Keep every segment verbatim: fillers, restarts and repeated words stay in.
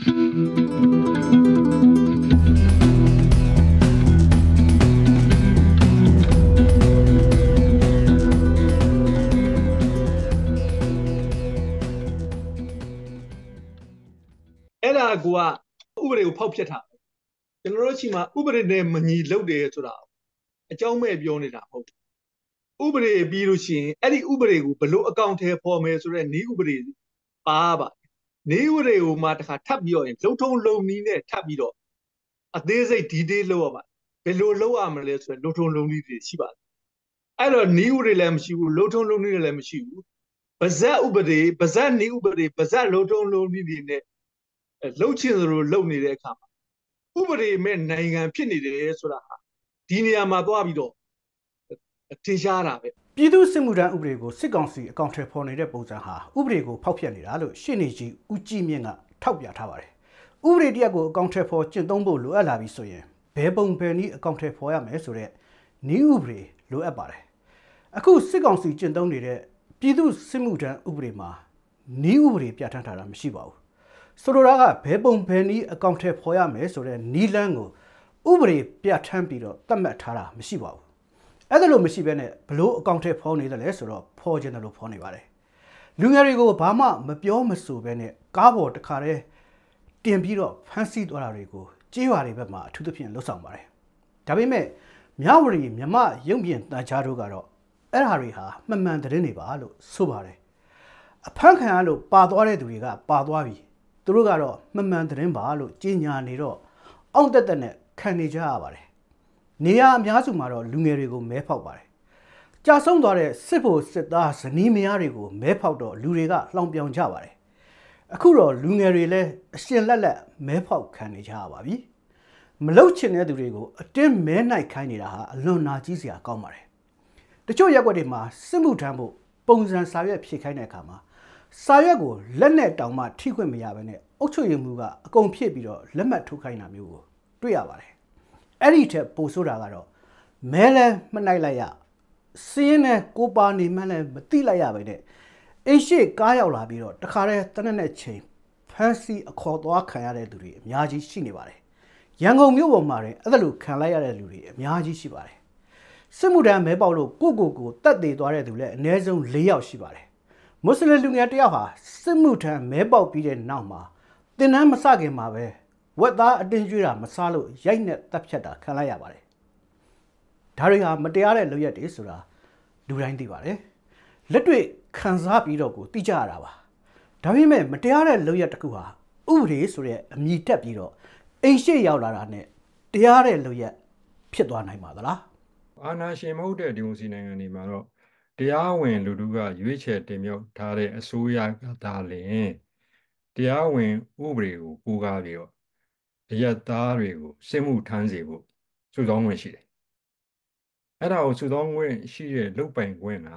အဲ့ဒါကဥပဒေကိုဖောက်ဖျက်တာကျွန်တော်တို့ရှိမှာဥပဒေနဲ့မညီလုပ်တယ်ဆိုတာအကြောင်းမဲ့ပြောနေတာမဟုတ်ဘူးဥပဒေပြီးလို့ရှိရင်အဲ့ဒီဥပဒေကိုဘလို့အကောင့်ထဲပေါ်မယ်ဆိုတော့နေဥပဒေပါပါနေဥပဒေကိုမှတခါထပ်ပြီးတော့လုံထုံလုံနီးနဲ့ထပ်ပြီးတော့အသေးစိတ်ဒီတေးလောက်ရပါဘယ်လိုလောက်ရမလဲဆိုတော့လုံထုံလုံနီးတွေရှိပါတယ်အဲ့တော့နေဥပဒေလည်းမရှိဘူးလုံထုံလုံနီးတွေလည်းမရှိဘူးဗဇက်ဥပဒေဗဇက်နေဥပဒေဗဇက်လုံထုံလုံနီးတွေနဲ့လှုပ်ချင်သလိုလှုပ်နေတဲ့အခါမှာဥပဒေမဲ့နိုင်ငံဖြစ်နေတယ်ဆိုတာဟာဒီနေရာမှာသွားပြီးတော့ထင်ရှားတာပဲပြည်သူ့စစ်မှုထမ်းဥပဒေကိုစစ်ကောင်စီအကောင့်ထဲပေါ်နေတဲ့ပုံစံဟာဥပဒေကိုဖောက်ဖျက်နေတာလို့ရှေ့နေကြီးဦးကြည်မြင့်ကထောက်ပြထားပါတယ်ဥပဒေတရက်ကိုအကောင့်ထဲပေါ်ကျင့်သုံးဖို့လိုအပ်လာပြီဆိုရင်ဘယ်ပုံဘယ်နည်းအကောင့်ထဲပေါ်ရမယ်ဆိုတဲ့နည်းဥပဒေလိုအပ်ပါတယ်အခုစစ်ကောင်စီကျင့်သုံးနေတဲ့ပြည်သူ့စစ်မှုထမ်းဥပဒေမှာနည်းဥပဒေပြဋ္ဌာန်းထားတာမရှိပါဘူးဆိုလိုတာကဘယ်ပုံဘယ်နည်းအကောင့်ထဲပေါ်ရမယ်ဆိုတဲ့နီးလန်းကိုဥပဒေပြဋ္ဌာန်းပြီးတော့သတ်မှတ်ထားတာမရှိပါဘူးအဲ့ဒါလို့မရှိဘဲနဲ့ဘလို့အကောင့်ထဲဖော်နေတယ်လဲဆိုတော့ဖော်ခြင်းတယ်လို့ဖော်နေပါတယ်လူငယ်တွေကိုဘာမှမပြောမဆိုဘဲနဲ့ကားပေါ်တစ်ခါတည်းတင်ပြီးတော့ဖမ်းဆီးသွားတာတွေကိုကြေးရွာတွေဘက်မှာအထူးသဖြင့်လှုပ်ဆောင်ပါတယ်ဒါပေမဲ့မြဝတီမြမရုပ်ပြင်တန်ချားတို့ကတော့အဲ့ဓာတွေဟာမှန်မှန်သတင်းတွေပါလို့ဆိုပါတယ်အဖမ်းခံရလို့ပါသွားတဲ့သူတွေကပါသွားပြီသူတို့ကတော့မှန်မှန်သတင်းပါလို့ကြေညာနေတော့အောင့်တက်တက်နဲ့ခံနေကြရပါတယ်နေရာအများစုမှာတော့လူငယ်တွေကိုမဲဖောက်ပါတယ်ကြာဆုံးသွားတဲ့စစ်ဖို့စစ်သားဇနီးမယားတွေကိုမဲဖောက်တော့လူတွေကလှောင်ပြောင်ကြပါတယ်အခုတော့လူငယ်တွေလည်းအရှင်လက်လက်မဲဖောက်ခံနေကြရပါပြီမလုတ်ချင်တဲ့သူတွေကိုအတင်းမဲနိုင်ခိုင်းနေတာဟာအလွန်နာကြီးစရာကောင်းပါတယ်တချို့ရက်ွက်တွေမှာစစ်မှုထမ်းဖို့ပုံစံစာရွက်ဖြည့်ခိုင်းတဲ့အခါမှာစာရွက်ကိုလက်နဲ့တောင်မှထိခွင့်မရဘဲနဲ့အုပ်ချုပ်ရေးမှူးကအကုန်ဖြည့်ပြီးတော့လက်မှတ်ထိုးခိုင်းတာမျိုးကိုတွေ့ရပါတယ်အဲ့ဒီထက်ပိုဆိုးတာကတော့မဲလဲမနိုင်လိုက်ရစင်းနဲ့ကိုပါနေမှလည်းမတိလိုက်ရပဲနဲ့အိတ်ရှိကားရောက်လာပြီးတော့တခါတည်းတနက်နဲ့ချိန်ဖမ်းဆီးအခေါ်သွားခံရတဲ့သူတွေအများကြီးရှိနေပါတယ်ရန်ကုန်မြို့ပေါ်မှာလည်းအဲ့ဒါလိုခံလိုက်ရတဲ့လူတွေအများကြီးရှိပါတယ်စစ်မှုထမ်းမဲပေါက်လို့ကိုကိုကိုတတ်သေးသွားတဲ့သူလည်းအနည်းဆုံး၄ယောက်ရှိပါတယ်မွတ်စလင်လူငယ်တယောက်ဟာစစ်မှုထမ်းမဲပေါက်ပြီးတဲ့နောက်မှာတင်နန်းမစခင်မှာပဲဝက်သားအတင်းကျွေးတာမစားလို့ရိုက်နဲ့တပ်ဖြတ်တာခံလိုက်ရပါတယ်ဒါတွေဟာမတရားတဲ့လုပ်ရက်တွေဆိုတာလူတိုင်းသိပါတယ်လက်တွေ့ခံစားပြီးတော့ကိုသိကြရတာပါဒါပေမဲ့မတရားတဲ့လုပ်ရက်တစ်ခုဟာဥပဒေဆိုတဲ့အမည်တက်ပြီးတော့အိမ်ရှိရောက်လာတာနဲ့တရားတဲ့လုပ်ရက်ဖြစ်သွားနိုင်ပါသလားအာဏာရှင်မဟုတ်တဲ့ဒီမိုစီနိုင်ငံတွေမှာတော့တရားဝင်လူထုကရွေးချယ်တင်မြှောက်ထားတဲ့အစိုးရကသာလျှင်တရားဝင်ဥပဒေကိုကိုးကားပြီးတော့အယက်သားတွေကိုစစ်မှုထမ်းစေဖို့စုဆောင်းခွင့်ရှိတယ်။အဲ့ဒါကိုစုဆောင်းခွင့်ရှိတဲ့လုပ်ပိုင်ခွင့်က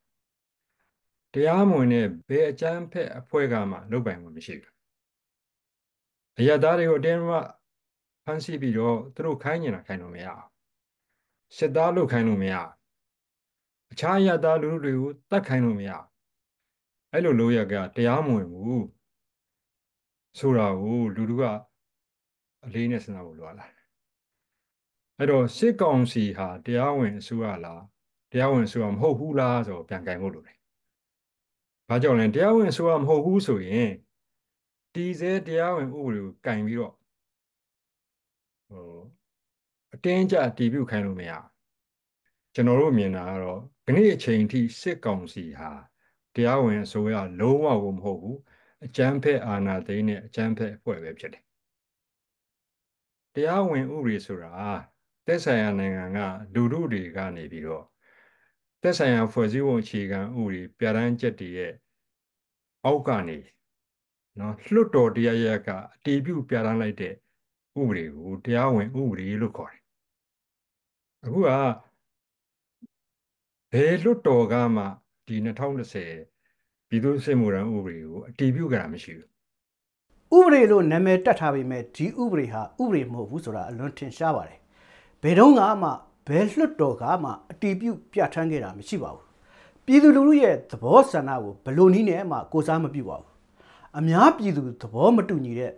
တရားမဝင်တဲ့ဘယ်အကြမ်းဖက်အဖွဲ့ကမှလုပ်ပိုင်ခွင့်မရှိဘူး။အယက်သားတွေကိုအတင်းမှဖမ်းဆီးပြီးတော့သူတို့ခိုင်းနေတာခိုင်းလို့မရဘူး။စစ်သားလုပ်ခိုင်းလို့မရဘူး။အခြားအယက်သားလူထုတွေကိုတတ်ခိုင်းလို့မရဘူး။အဲ့လိုလုပ်ရကတရားမဝင်ဘူးဆိုတာကိုလူထုကအလေးနဲ့စဉ်းစားဖို့လိုလာတယ်အဲ့တော့စစ်ကောင်စီဟာတရားဝင်အစိုးရလားတရားဝင်အစိုးရမဟုတ်ဘူးလားဆိုတော့ပြန်ကင်ဖို့လိုတယ်ဘာကြောင့်လဲတရားဝင်အစိုးရမဟုတ်ဘူးဆိုရင်ဒီစဲတရားဝင်ဥပဒေကိုကင်ပြီးတော့ဟိုအတင်းကြတည်ပြုခိုင်းလို့မရကျွန်တော်တို့မြင်တာကတော့ဒီနေ့အချိန်ထိစစ်ကောင်စီဟာတရားဝင်အစိုးရလုံးဝကိုမဟုတ်ဘူးအကြမ်းဖက်အာဏာသိမ်းတဲ့အကြမ်းဖက်အဖွဲ့ပဲဖြစ်တယ်တရားဝင်ဥပဒေဆိုတာသက်ဆိုင်ရာနိုင်ငံကလူထုတွေကနေပြီးတော့သက်ဆိုင်ရာဖွဲ့စည်းပုံအခြေခံဥပဒေပြဋ္ဌာန်းချက်တွေရဲ့အောက်ကနေနော်လွှတ်တော်တရားရကအတည်ပြုပြဋ္ဌာန်းလိုက်တဲ့ဥပဒေကိုတရားဝင်ဥပဒေလို့ခေါ်တယ်အခုကဘယ်လွှတ်တော်ကမှဒီ၂၀၂၀ပြည်သူ့စစ်မှုထမ်းဥပဒေကိုအတည်ပြုကြတာမရှိဘူးဥပဒေလို့နာမည်တက်ထားပေမဲ့ဒီဥပဒေဟာဥပဒေမဟုတ်ဘူးဆိုတာအလွန်ထင်ရှားပါတယ်ဘယ်တော့မှဘယ်လွှတ်တော်ကမှအတည်ပြုပြဋ္ဌာန်းခဲ့တာမရှိပါဘူးပြည်သူလူထုရဲ့သဘောဆန္ဒကိုဘယ်လိုနည်းနဲ့မှကိုးစားမပြုပါဘူးအများပြည်သူသဘောမတူညီတဲ့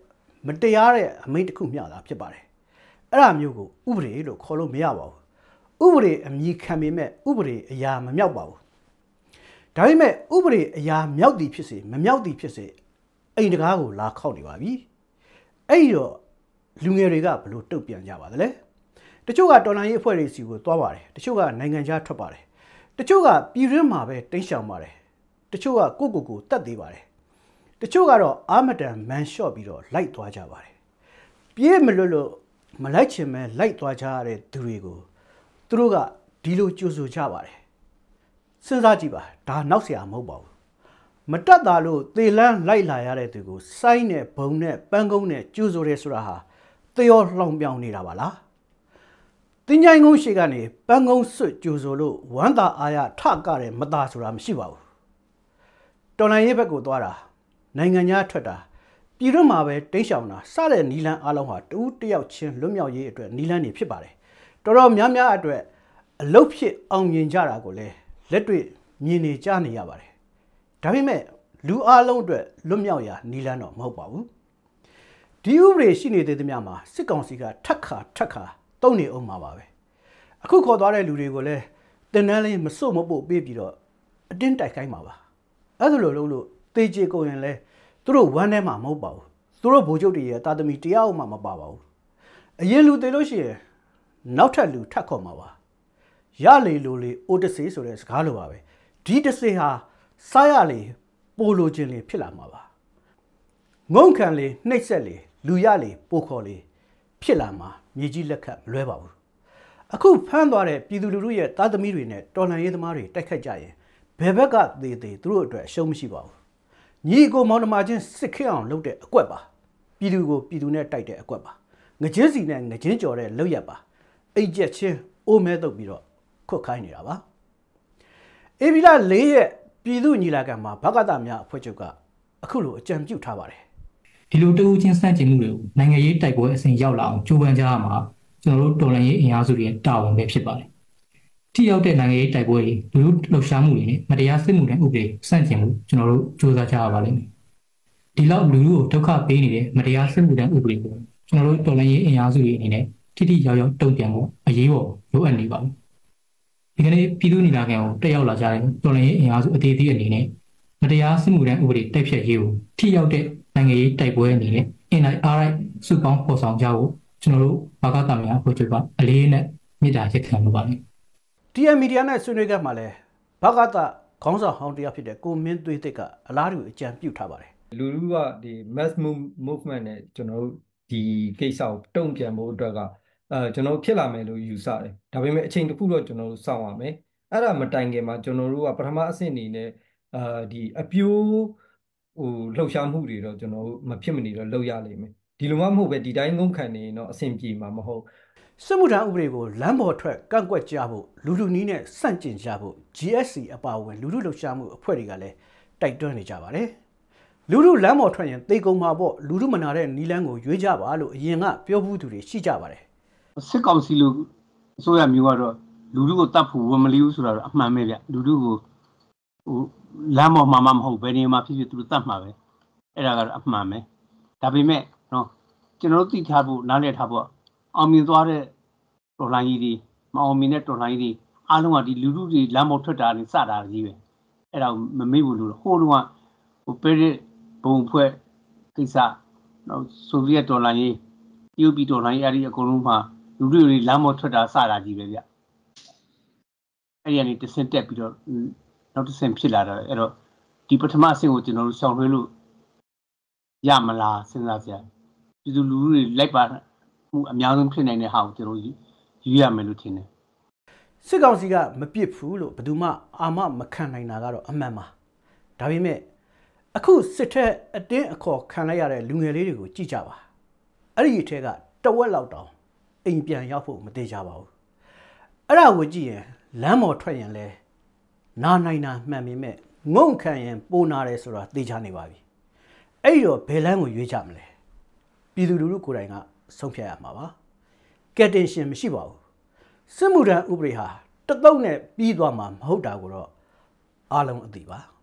မတရားတဲ့အမိန့်တစ်ခုမျှတာဖြစ်ပါတယ်အဲ့ဒါမျိုးကိုဥပဒေလို့ခေါ်လို့မရပါဘူးဥပဒေအမည်ခံပေမဲ့ဥပဒေအရာမမြောက်ပါဘူးဒါပေမဲ့ဥပဒေအရာမြောက်သည်ဖြစ်စေမမြောက်သည်ဖြစ်စေအိမ်တကားကိုလာခောက်နေပါပြီအဲ့ဒီတော့လူငယ်တွေကဘလို့တုတ်ပြန်ကြပါသလဲတချို့ကတော်လှန်ရေးအဖွဲ့တွေစီကိုသွားပါတယ်တချို့ကနိုင်ငံခြားထွက်ပါတယ်တချို့ကပြည်တွင်းမှာပဲတိတ်ရှောင်ပါတယ်တချို့ကကိုကိုကိုတတ်သေးပါတယ်တချို့ကတော့အာမတန်မန်လျှော့ပြီးတော့လိုက်သွားကြပါတယ်ပြေးမလွတ်လို့မလိုက်ချင်မဲလိုက်သွားကြရတဲ့သူတွေကိုသူတို့ကဒီလိုကြိုးဆိုကြပါတယ်စဉ်းစားကြည့်ပါဒါနောက်เสียမဟုတ်ပါဘူးမတက်တာလို့သေလန်းလိုက်လာရတဲ့သူကိုစိုင်းနဲ့ဘုံနဲ့ပန်းကုန်းနဲ့ကြိုးဆိုရဲဆိုတာဟာသေရောလှောင်ပြောင်နေတာပါလားတင်းကြိုင်ကုန်းရှိကနေပန်းကုန်းစွတ်ကြိုးဆိုလို့ဝမ်းသာအားရထကတဲ့မသားဆိုတာမရှိပါဘူးတော်လိုင်းရေးဘက်ကိုသွားတာနိုင်ငံခြားထွက်တာပြည်တွင်းမှာပဲတိတ်ရှောင်တာစတဲ့နီလန်းအားလုံးဟာတူတယောက်ချင်းလွတ်မြောက်ရေးအတွက်နီလန်းနေဖြစ်ပါတယ်တော်တော်များများအတွက်အလုတ်ဖြစ်အောင်မြင်ကြတာကိုလည်းလက်တွေ့မြင်နေကြနေရပါတယ်ဒါပေမဲ့လူအားလုံးအတွက်လွတ်မြောက်ရာနီလန်းတော့မဟုတ်ပါဘူးဒီဥပဒေရှိနေတဲ့သူများမှာစစ်ကောင်စီကထက်ခါထက်ခါတုံးနေအောင်မှာပါပဲအခုခေါ်သွားတဲ့လူတွေကိုလည်းတင်တန်းလေးမစွတ်မပို့ပေးပြီးတော့အတင်းတိုက်ခိုင်းမှာပါအဲ့ဒါလိုလို့လို့တေချေကိုရင်လဲသူတို့ဝမ်းထဲမှာမဟုတ်ပါဘူးသူတို့ဗိုလ်ချုပ်တွေရဲ့တာသမီတရားဥမှမပါပါဘူးအရင်လူတေလို့ရှိရင်နောက်ထပ်လူထပ်ခေါ်မှာပါရလေလိုလေအိုတဆေးဆိုတဲ့စကားလိုပါပဲဒီတဆေးဟာစားရလေပိုလိုခြင်းလေဖြစ်လာမှာပါငုံခံလေနှိပ်ဆက်လေလူရလေပိုခေါ်လေဖြစ်လာမှာမြေကြီးလက်ခတ်မလွဲပါဘူးအခုဖမ်းသွားတဲ့ပြည်သူလူထုရဲ့တာသမီတွေနဲ့တော်လှန်ရေးသမားတွေတိုက်ခတ်ကြရင်ဘယ်ဘက်ကသေးသေးသူတို့အတွက်အရှုံးမရှိပါဘူးညီကိုမောင်နှမချင်းစစ်ခင်းအောင်လုပ်တဲ့အကွက်ပါပြည်သူကိုပြည်သူနဲ့တိုက်တဲ့အကွက်ပါငကြင်းစီနဲ့ငကြင်းကြော်တဲ့လောက်ရပါအိတ်ကျက်ချင်းအိုးမဲတုပ်ပြီးတော့ခွတ်ခိုင်းနေတာပါအေဗီလာ၄ရက်ပြည်သူညီလာခံမှာဘကသများအဖွဲ့ချုပ်ကအခုလိုအကြံပြုထားပါတယ်ဒီလိုတူချင်းစန့်ကျင်မှုတွေကိုနိုင်ငံရေးတိုက်ပွဲအစဉ်ရောက်လာအောင်ကြိုးပမ်းကြရမှာကျွန်တော်တို့တော်လှန်ရေးအင်အားစုတွေတာဝန်ပဲဖြစ်ပါတယ်ထိရောက်တဲ့နိုင်ငံရေးတိုက်ပွဲတွေလူလူလှုပ်ရှားမှုတွေနဲ့မတရားစစ်မှုတွေဥပဒေစန့်ကျင်မှုကျွန်တော်တို့စူးစမ်းကြရပါလိမ့်မယ်ဒီလောက်လူလူကိုဒုက္ခပေးနေတဲ့မတရားစစ်မှုတွေဥပဒေကိုကျွန်တော်တို့တော်လှန်ရေးအင်အားစုတွေအနေနဲ့ထိထိရောက်ရောက်တုံ့ပြန်ဖို့အရေးပေါ်လိုအပ်နေပါဘူးဒီကနေ့ပြည်သူညီလာခံကိုတက်ရောက်လာကြတဲ့တော်လှန်ရေးအင်အားစုအသေးသေးအနေနဲ့မတရားစစ်မှုတွေဥပဒေတိုက်ဖြတ်ရေးကိုထိရောက်တဲ့နိုင်ငံရေးတိုက်ပွဲအနေနဲ့အင်လိုက်အားလိုက်စုပေါင်းပေါ်ဆောင်ကြဖို့ကျွန်တော်တို့ဘာကတာများအဖွဲ့ချုပ်ကအလေးနဲ့မြစ်တာရက်ခံလို့ပါမယ်။ တီ အမ် မီဒီယာနဲ့ဆွေးနွေးကြမှာလဲဘာကတာခေါင်းဆောင်ဟောင်းတရားဖြစ်တဲ့ကိုမင်းသွေးသစ်ကအလားတူအကြံပြုထားပါတယ်။လူလူကဒီ mass movement နဲ့ကျွန်တော်တို့ဒီကိစ္စကိုတုံ့ပြန်ဖို့အတွက်ကအဲကျွန်တော်ဖြစ်လာမယ်လို့ယူဆတယ်။ဒါပေမဲ့အချိန်တစ်ခုတော့ကျွန်တော်တို့စောင့်ရမယ်။အဲ့ဒါမတိုင်ခင်မှာကျွန်တော်တို့ကပထမအဆင့်အနေနဲ့အာဒီအပြိုးဟိုလှုပ်ရှားမှုတွေတော့ကျွန်တော်တို့မဖြစ်မနေတော့လုပ်ရလိမ့်မယ်ဒီလိုမှမဟုတ်ပဲဒီတိုင်းငုံခံနေတော့အဆင်ပြေမှာမဟုတ်စစ်မှုထမ်းဥပဒေကိုလမ်းပေါ်ထွက်ကန့်ကွက်ကြဖို့လူလူနီးနဲ့စန့်ကျင်ကြဖို့ ဂျီ အက်ဖ် စီ အပါအဝင်လူလူလှုပ်ရှားမှုအဖွဲ့တွေကလည်းတိုက်တွန်းနေကြပါတယ်လူလူလမ်းပေါ်ထွက်ရင်သေကုန်မှာပေါ့လူလူမနာတဲ့နီးလန်းကိုရွေးကြပါလို့အရင်ကပြောဘူးသူတွေရှိကြပါတယ်စစ်ကောင်စီလို့အစိုးရမျိုးကတော့လူလူကိုတတ်ဖို့ဝမလီဘူးဆိုတာတော့အမှန်ပဲဗျလူလူကိုဟိုလမ်းပေါ်မှာမမဟုတ်ဘယ်နေမှာဖြစ်ဖြစ်သူတို့တတ်မှာပဲအဲ့ဒါကတော့အမှန်ပဲဒါပေမဲ့နော်ကျွန်တော်တို့သိထားဖို့နားလည်ထားဖို့အောင်မြင်သွားတဲ့တော်လိုင်းကြီးတွေမအောင်မြင်တဲ့တော်လိုင်းကြီးတွေအားလုံးကဒီလူလူတွေလမ်းပေါ်ထွက်တာနဲ့စတာကြီးပဲအဲ့ဒါမမေ့ဘူးလို့ဟိုတုန်းကဟိုပဲရဘုံဖွဲ့ကိစ္စနော်ဆိုဗီယက်တော်လိုင်းကြီးတရုတ်ပြည်တော်လိုင်းကြီးအဲ့ဒီအကုန်လုံးမှာလူလူတွေလမ်းပေါ်ထွက်တာစတာကြီးပဲဗျအဲ့ဒီကနေတဆင့်တက်ပြီးတော့နောက်တစ်ဆင့်ဖြစ်လာတာအဲ့တော့ဒီပထမအဆင့်ကိုကျွန်တော်တို့ရှောင်လွှဲလို့ရမလားစဉ်းစားကြပြည်သူလူထုတွေလိုက်ပါမှုအများဆုံးဖြစ်နိုင်တဲ့ဟာကိုကျွန်တော်ယူရမယ်လို့ထင်တယ်စစ်ကောင်စီကမပစ်ဘူးလို့ဘယ်သူမှအာမမခံနိုင်တာကတော့အမှန်ပါဒါပေမဲ့အခုစစ်ထက်အတင်းအခေါ်ခံလိုက်ရတဲ့လူငယ်လေးတွေကိုကြည့်ကြပါအဲ့ဒီအထက်ကတဝက်လောက်တောင်အိမ်ပြန်ရောက်ဖို့မသေးကြပါဘူးအဲ့ဒါကိုကြည့်ရင်လမ်းပေါ်ထွက်ရင်လဲနာနိုင်တာမှန်ပေမဲ့ငုံခံရင်ပိုနာတယ်ဆိုတာသိချနေပါပြီအဲ့တော့ဘယ်လမ်းကိုရွေးကြမလဲပြည်သူလူထုကိုယ်တိုင်ကဆုံးဖြတ်ရမှာပါကက်တင်ရှင်မရှိပါဘူးစစ်မှုထမ်းဥပဒေဟာတသုတ်နဲ့ပြီးသွားမှာမဟုတ်တာကိုတော့အားလုံးအသိပါ